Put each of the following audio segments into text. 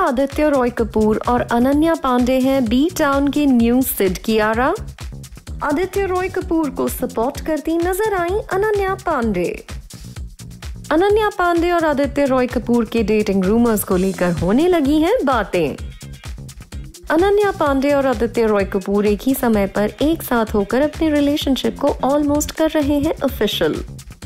आदित्य रॉय कपूर और अनन्या पांडे हैं B town के न्यू सिड कियारा? आदित्य रॉय कपूर को सपोर्ट करती नजर आई अनन्या पांडे। अनन्या पांडे और आदित्य रॉय कपूर के डेटिंग रूमर्स को लेकर होने लगी हैं बातें। अनन्या पांडे और आदित्य रॉय कपूर एक ही समय पर एक साथ होकर अपने रिलेशनशिप को ऑलमोस्ट कर रहे हैं ऑफिशियल।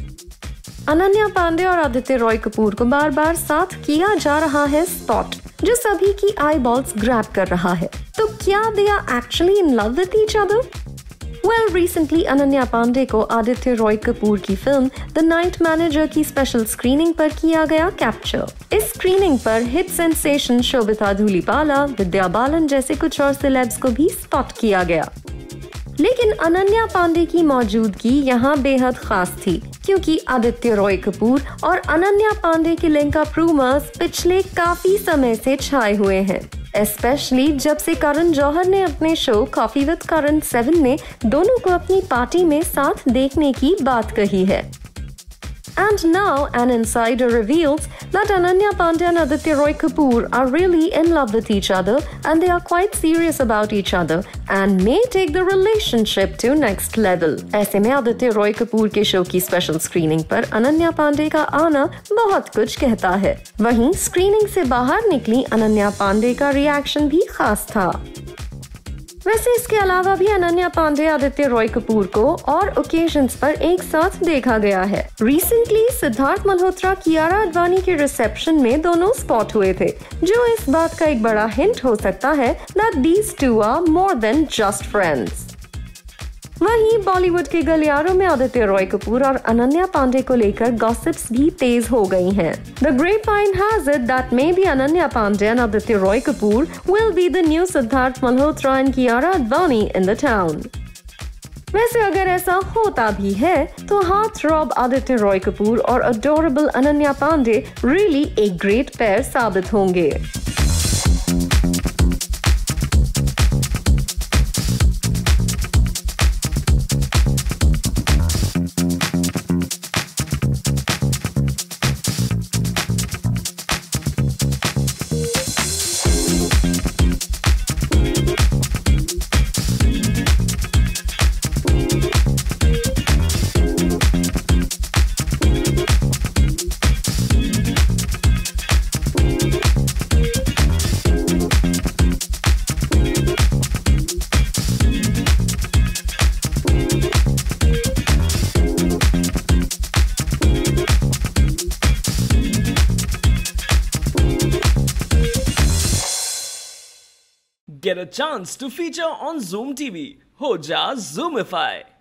अनन्या पांडे और आदित्य रॉय कपूर को बार बार साथ किया जा रहा है स्पॉट, जो सभी की आई बॉल्स ग्रैब कर रहा है। तो क्या they are actually in love with each other? Well, recently Ananya Pandey को आदित्य रॉय कपूर की फिल्म द नाइट मैनेजर की स्पेशल स्क्रीनिंग पर किया गया कैप्चर। इस स्क्रीनिंग पर हिट सेंसेशन शोभिता धूलिपाला, विद्या बालन जैसे कुछ और सेलेब्स को भी स्पॉट किया गया। लेकिन अनन्या पांडे की मौजूदगी यहाँ बेहद खास थी, क्योंकि आदित्य रॉय कपूर और अनन्या पांडे के लिंकअप रूमर्स पिछले काफी समय से छाए हुए हैं, स्पेशली जब से करण जौहर ने अपने शो कॉफी विद करण 7 में दोनों को अपनी पार्टी में साथ देखने की बात कही है। And now an insider reveals that Ananya Pandey and Aditya Roy Kapoor are really in love with each other and they are quite serious about each other and may take the relationship to next level. ऐसे में आदित्य रॉय कपूर के show की special screening पर अनन्या पांडे का आना बहुत कुछ कहता है। वहीं स्क्रीनिंग से बाहर निकली अनन्या पांडे का रिएक्शन भी खास था। वैसे इसके अलावा भी अनन्या पांडे आदित्य रॉय कपूर को और ओकेजन्स पर एक साथ देखा गया है। रिसेंटली सिद्धार्थ मल्होत्रा कियारा आडवाणी के रिसेप्शन में दोनों स्पॉट हुए थे, जो इस बात का एक बड़ा हिंट हो सकता है that these two are more than just friends। वहीं बॉलीवुड के गलियारों में आदित्य रॉय कपूर और अनन्या पांडे को लेकर गॉसिप्स भी तेज हो गई हैं। The grapevine has it that maybe Ananya Pandey and Aditya Roy Kapoor will be the new Siddharth Malhotra and Kiara Advani in the town। वैसे अगर ऐसा होता भी है तो हार्ट थ्रॉब आदित्य रॉय कपूर और अडोरेबल अनन्या पांडे रियली एक ग्रेट पेयर साबित होंगे। Get a chance to feature on Zoom TV. हो जा Zoomify।